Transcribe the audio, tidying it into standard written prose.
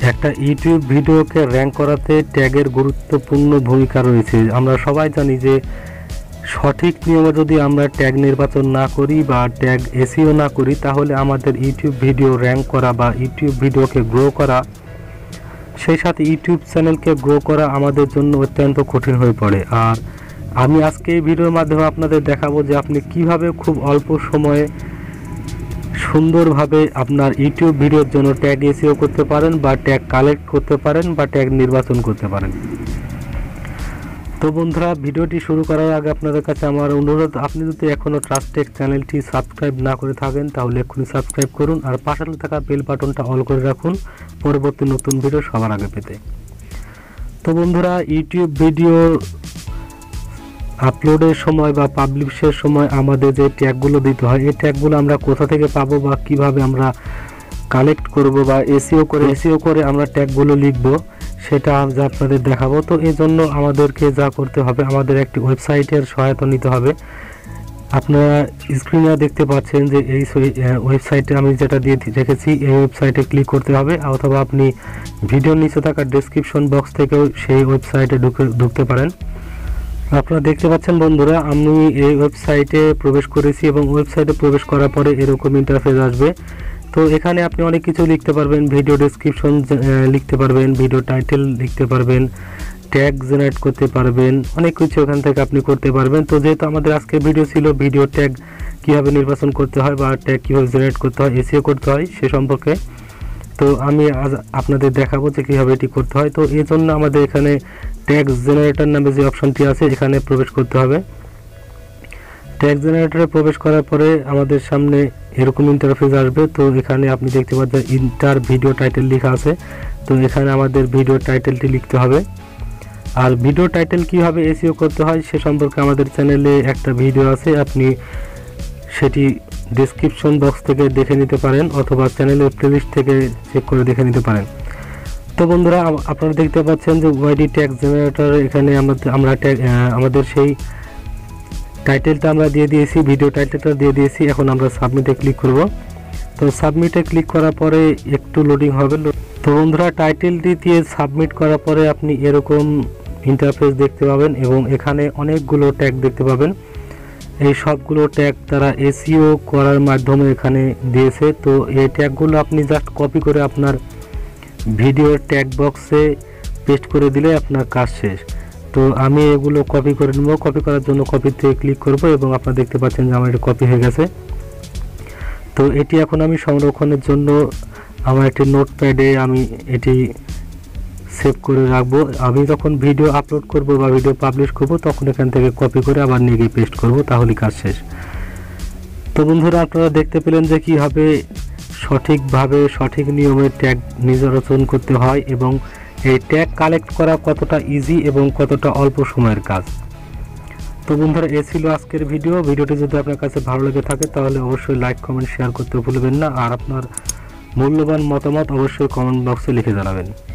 একটা ইউটিউব ভিডিওকে র্যাঙ্ক করাতে ট্যাগের গুরুত্বপূর্ণ ভূমিকা রয়েছে। আমরা সবাই জানি যে সঠিক নিয়মে যদি আমরা ট্যাগ নির্বাচন না করি বা ট্যাগ এসইও না করি, তাহলে আমাদের ইউটিউব ভিডিও র্যাঙ্ক করা বা ইউটিউব ভিডিওকে গ্রো করা, সেই সাথে ইউটিউব চ্যানেলকে গ্রো করা আমাদের জন্য অত্যন্ত কঠিন হয়ে পড়ে। আর আমি আজকে এই ভিডিওর মাধ্যমে আপনাদের দেখাবো যে আপনি কিভাবে খুব অল্প সময়ে সুন্দরভাবে আপনার ইউটিউব ভিডিওর জন্য ট্যাগ এসইও করতে পারেন বা ট্যাগ কালেক্ট করতে পারেন বা ট্যাগ নির্বাচন করতে পারেন। তো বন্ধুরা, ভিডিওটি শুরু করার আগে আপনাদের কাছে আমার অনুরোধ, আপনি যদি এখনও ট্রাস্টেক চ্যানেলটি সাবস্ক্রাইব না করে থাকেন তাহলে এক্ষুনি সাবস্ক্রাইব করুন আর পাশে থাকা বেল বাটনটা অল করে রাখুন পরবর্তী নতুন ভিডিও সবার আগে পেতে। তো বন্ধুরা, ইউটিউব ভিডিও আপলোডের সময় বা পাবলিশের সময় আমাদের যে ট্যাগগুলো দিতে হয়, এই ট্যাগগুলো আমরা কোথা থেকে পাবো বা কিভাবে আমরা কালেক্ট করব বা এসইও করে আমরা ট্যাগগুলো লিখব, সেটা আজ আপনাদের দেখাবো। তো এই জন্য আমাদেরকে যা করতে হবে, আমাদের একটি ওয়েবসাইটের সহায়তা নিতে হবে। আপনারা স্ক্রিনে দেখতে পাচ্ছেন যে এই ওয়েবসাইটে আমি যেটা দিয়ে রেখেছি, এই ওয়েবসাইটে ক্লিক করতে হবে, অথবা আপনি ভিডিওর নিচে থাকা ডেসক্রিপশন বক্স থেকেও সেই ওয়েবসাইটে ঢুকতে পারেন। আপনারা দেখতে পাচ্ছেন বন্ধুরা, আমি এই ওয়েবসাইটে প্রবেশ করেছি এবং ওয়েবসাইটে প্রবেশ করার পরে এরকম ইন্টারফেস আসবে। তো এখানে আপনি অনেক কিছু লিখতে পারবেন, ভিডিও ডেসক্রিপশন লিখতে পারবেন, ভিডিও টাইটেল লিখতে পারবেন, ট্যাগ জেনারেট করতে পারবেন, অনেক কিছু এখান থেকে আপনি করতে পারবেন। তো যেহেতু আমাদের আজকে ভিডিও ছিল ভিডিও ট্যাগ কীভাবে নির্বাচন করতে হয় বা ট্যাগ কীভাবে জেনারেট করতে হয়, এসইও করতে হয় সে সম্পর্কে, তো আমি আজ আপনাদের দেখাবো যে কীভাবে এটি করতে হয়। তো এই জন্য আমাদের এখানে ট্যাগ জেনারেটর নামে যে অপশনটি আছে এখানে প্রবেশ করতে হবে। ট্যাগ জেনারেটরে প্রবেশ করার পরে আমাদের সামনে এরকম ইন্টারফেস আসবে। তো এখানে আপনি দেখতে পাচ্ছেন ইন্টার ভিডিও টাইটেল লেখা আছে। তো এখানে আমাদের ভিডিও টাইটেলটি লিখতে হবে। আর ভিডিও টাইটেল কীভাবে এসইও করতে হয় সে সম্পর্কে আমাদের চ্যানেলে একটা ভিডিও আছে, আপনি সেটি ডেসক্রিপশন বক্স থেকে দেখে নিতে পারেন অথবা চ্যানেলের প্লেলিস্ট থেকে চেক করে দেখে নিতে পারেন। তো বন্ধুরা, আপনারা দেখতে পাচ্ছেন যে ওয়াইডি ট্যাগ জেনারেটর, এখানে আমরা আমাদের সেই টাইটেলটা আমরা দিয়ে দিয়েছি, ভিডিও টাইটেলটা দিয়ে দিয়েছি। এখন আমরা সাবমিটে ক্লিক করব। তো সাবমিটে ক্লিক করার পরে একটু লোডিং হবে। তো বন্ধুরা, টাইটেলটি দিয়ে সাবমিট করার পরে আপনি এরকম ইন্টারফেস দেখতে পাবেন এবং এখানে অনেকগুলো ট্যাগ দেখতে পাবেন। এই সবগুলো ট্যাগ তারা এসইও করার মাধ্যমে এখানে দিয়েছে। তো এই ট্যাগগুলো আপনি জাস্ট কপি করে আপনার ভিডিওর ট্যাগ বক্সে পেস্ট করে দিলে আপনার কাজ শেষ। তো আমি এগুলো কপি করে নেব। কপি করার জন্য কপিতে ক্লিক করব এবং আপনারা দেখতে পাচ্ছেন যে আমার এটা কপি হয়ে গেছে। তো এটি এখন আমি সংরক্ষণের জন্য আমার একটি নোটপ্যাডে আমি এটি সেভ করে রাখবো। আমি যখন ভিডিও আপলোড করব বা ভিডিও পাবলিশ করব তখন এখান থেকে কপি করে আবার নিয়ে গিয়ে পেস্ট করব, তাহলেই কাজ শেষ। তো বন্ধুরা, আপনারা দেখতে পেলেন যে কীভাবে সঠিকভাবে সঠিক নিয়মে ট্যাগ নির্বাচন করতে হয় এবং এই ট্যাগ কালেক্ট করা কতটা ইজি এবং কতটা অল্প সময়ের কাজ। তো বন্ধুরা, এ ছিল আজকের ভিডিওটি যদি আপনার কাছে ভালো লেগে থাকে তাহলে অবশ্যই লাইক কমেন্ট শেয়ার করতে ভুলবেন না। আর আপনার মূল্যবান মতামত অবশ্যই কমেন্ট বক্সে লিখে জানাবেন।